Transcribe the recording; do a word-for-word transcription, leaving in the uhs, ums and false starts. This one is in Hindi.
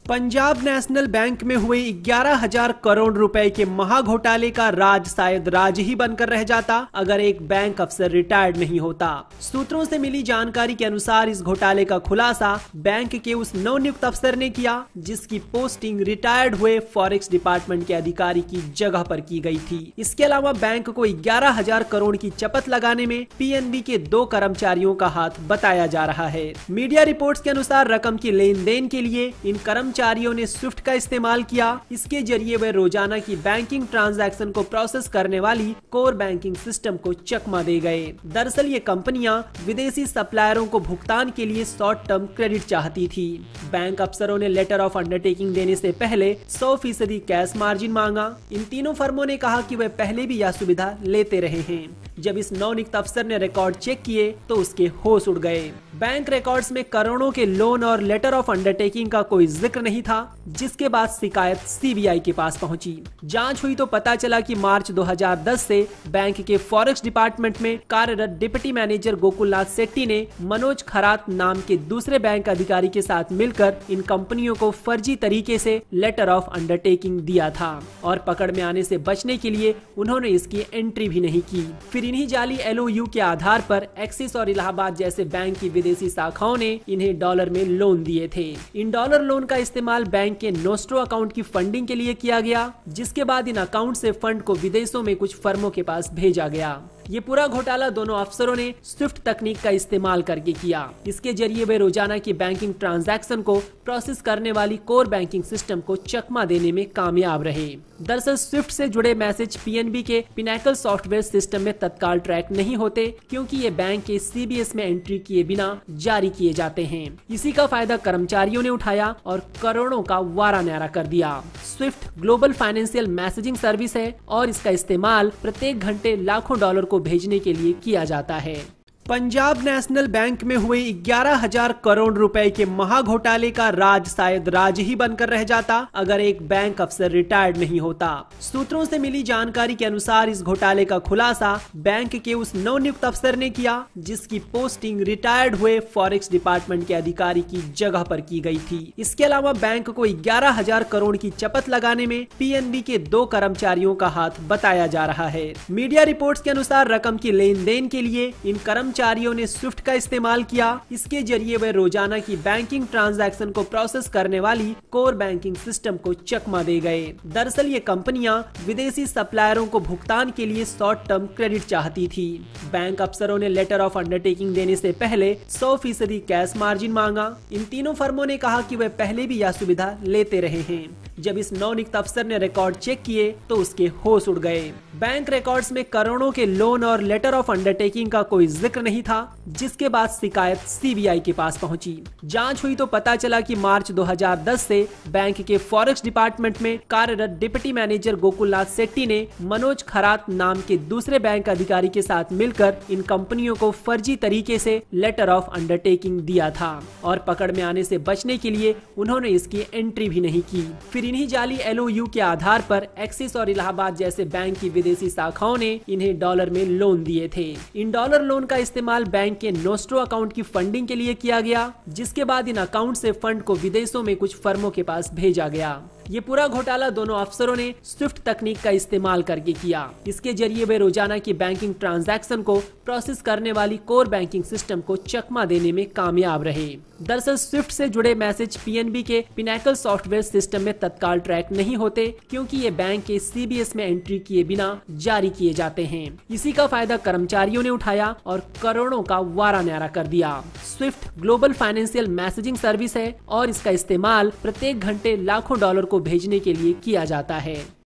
पंजाब नेशनल बैंक में हुए ग्यारह हजार करोड़ रुपए के महाघोटाले का राज शायद राज ही बनकर रह जाता अगर एक बैंक अफसर रिटायर्ड नहीं होता। सूत्रों से मिली जानकारी के अनुसार इस घोटाले का खुलासा बैंक के उस नवनियुक्त अफसर ने किया जिसकी पोस्टिंग रिटायर्ड हुए फॉरेक्स डिपार्टमेंट के अधिकारी की जगह पर की गई थी। इसके अलावा बैंक को ग्यारह हजार करोड़ की चपत लगाने में पीएनबी के दो कर्मचारियों का हाथ बताया जा रहा है। मीडिया रिपोर्ट्स के अनुसार रकम की लेन देन के लिए इन कर्मचारियों ने स्विफ्ट का इस्तेमाल किया। इसके जरिए वे रोजाना की बैंकिंग ट्रांजैक्शन को प्रोसेस करने वाली कोर बैंकिंग सिस्टम को चकमा दे गए। दरअसल ये कंपनियां विदेशी सप्लायरों को भुगतान के लिए शॉर्ट टर्म क्रेडिट चाहती थी। बैंक अफसरों ने लेटर ऑफ अंडरटेकिंग देने से पहले सौ फीसदी कैश मार्जिन मांगा। इन तीनों फर्मों ने कहा कि वे पहले भी यह सुविधा लेते रहे हैं। जब इस नवनियुक्त अफसर ने रिकॉर्ड चेक किए तो उसके होश उड़ गए। बैंक रिकॉर्ड्स में करोड़ों के लोन और लेटर ऑफ अंडरटेकिंग का कोई जिक्र नहीं था, जिसके बाद शिकायत सीबीआई के पास पहुंची। जांच हुई तो पता चला कि मार्च दो हज़ार दस से बैंक के फॉरेक्स डिपार्टमेंट में कार्यरत डिप्टी मैनेजर गोकुलनाथ सेट्टी ने मनोज खरात नाम के दूसरे बैंक अधिकारी के साथ मिलकर इन कंपनियों को फर्जी तरीके से लेटर ऑफ अंडरटेकिंग दिया था और पकड़ में आने से बचने के लिए उन्होंने इसकी एंट्री भी नहीं की। फिर इन्हीं जाली एलओयू के आधार पर एक्सिस और इलाहाबाद जैसे बैंक की विदेशी शाखाओं ने इन्हें डॉलर में लोन दिए थे। इन डॉलर लोन का इस्तेमाल बैंक के नोस्ट्रो अकाउंट की फंडिंग के लिए किया गया, जिसके बाद इन अकाउंट से फंड को विदेशों में कुछ फर्मों के पास भेजा गया। ये पूरा घोटाला दोनों अफसरों ने स्विफ्ट तकनीक का इस्तेमाल करके किया। इसके जरिए वे रोजाना की बैंकिंग ट्रांजैक्शन को प्रोसेस करने वाली कोर बैंकिंग सिस्टम को चकमा देने में कामयाब रहे। दरअसल स्विफ्ट से जुड़े मैसेज पीएनबी के पिनैकल सॉफ्टवेयर सिस्टम में तत्काल ट्रैक नहीं होते, क्योंकि ये बैंक के सीबीएस में एंट्री किए बिना जारी किए जाते हैं। इसी का फायदा कर्मचारियों ने उठाया और करोड़ों का वारा न्यारा कर दिया। Swift global financial messaging service है और इसका इस्तेमाल प्रत्येक घंटे लाखों डॉलर को भेजने के लिए किया जाता है। पंजाब नेशनल बैंक में हुए ग्यारह हजार करोड़ रुपए के महाघोटाले का राज शायद राज ही बनकर रह जाता अगर एक बैंक अफसर रिटायर्ड नहीं होता। सूत्रों से मिली जानकारी के अनुसार इस घोटाले का खुलासा बैंक के उस नवनियुक्त अफसर ने किया जिसकी पोस्टिंग रिटायर्ड हुए फॉरेक्स डिपार्टमेंट के अधिकारी की जगह पर की गई थी। इसके अलावा बैंक को ग्यारह हजार करोड़ की चपत लगाने में पीएनबी के दो कर्मचारियों का हाथ बताया जा रहा है। मीडिया रिपोर्ट्स के अनुसार रकम की लेन देन के लिए इन कर्मचारियों कर्मचारियों ने स्विफ्ट का इस्तेमाल किया। इसके जरिए वे रोजाना की बैंकिंग ट्रांजैक्शन को प्रोसेस करने वाली कोर बैंकिंग सिस्टम को चकमा दे गए। दरअसल ये कंपनियां विदेशी सप्लायरों को भुगतान के लिए शॉर्ट टर्म क्रेडिट चाहती थी। बैंक अफसरों ने लेटर ऑफ अंडरटेकिंग देने से पहले सौ फीसदी कैश मार्जिन मांगा। इन तीनों फर्मों ने कहा कि वे पहले भी यह सुविधा लेते रहे हैं। जब इस नवनियुक्त अफसर ने रिकॉर्ड चेक किए तो उसके होश उड़ गए। बैंक रिकॉर्ड्स में करोड़ों के लोन और लेटर ऑफ अंडरटेकिंग का कोई जिक्र नहीं था, जिसके बाद शिकायत सीबीआई के पास पहुंची। जांच हुई तो पता चला कि मार्च दो हज़ार दस से बैंक के फॉरेक्स डिपार्टमेंट में कार्यरत डिप्टी मैनेजर गोकुलनाथ सेट्टी ने मनोज खरात नाम के दूसरे बैंक अधिकारी के साथ मिलकर इन कंपनियों को फर्जी तरीके से लेटर ऑफ अंडरटेकिंग दिया था और पकड़ में आने से बचने के लिए उन्होंने इसकी एंट्री भी नहीं की। फिर इन्हीं जाली एलओयू के आधार पर एक्सिस और इलाहाबाद जैसे बैंक की विदेशी शाखाओं ने इन्हें डॉलर में लोन दिए थे। इन डॉलर लोन का इस्तेमाल बैंक के नोस्ट्रो अकाउंट की फंडिंग के लिए किया गया, जिसके बाद इन अकाउंट से फंड को विदेशों में कुछ फर्मों के पास भेजा गया। ये पूरा घोटाला दोनों अफसरों ने स्विफ्ट तकनीक का इस्तेमाल करके किया। इसके जरिए वे रोजाना की बैंकिंग ट्रांजैक्शन को प्रोसेस करने वाली कोर बैंकिंग सिस्टम को चकमा देने में कामयाब रहे। दरअसल स्विफ्ट से जुड़े मैसेज पीएनबी के पिनैकल सॉफ्टवेयर सिस्टम में तत्काल ट्रैक नहीं होते, क्योंकि ये बैंक के सीबीएस में एंट्री किए बिना जारी किए जाते हैं। इसी का फायदा कर्मचारियों ने उठाया और करोड़ों का वारा न्यारा कर दिया। Swift global financial messaging service है और इसका इस्तेमाल प्रत्येक घंटे लाखों डॉलर को भेजने के लिए किया जाता है।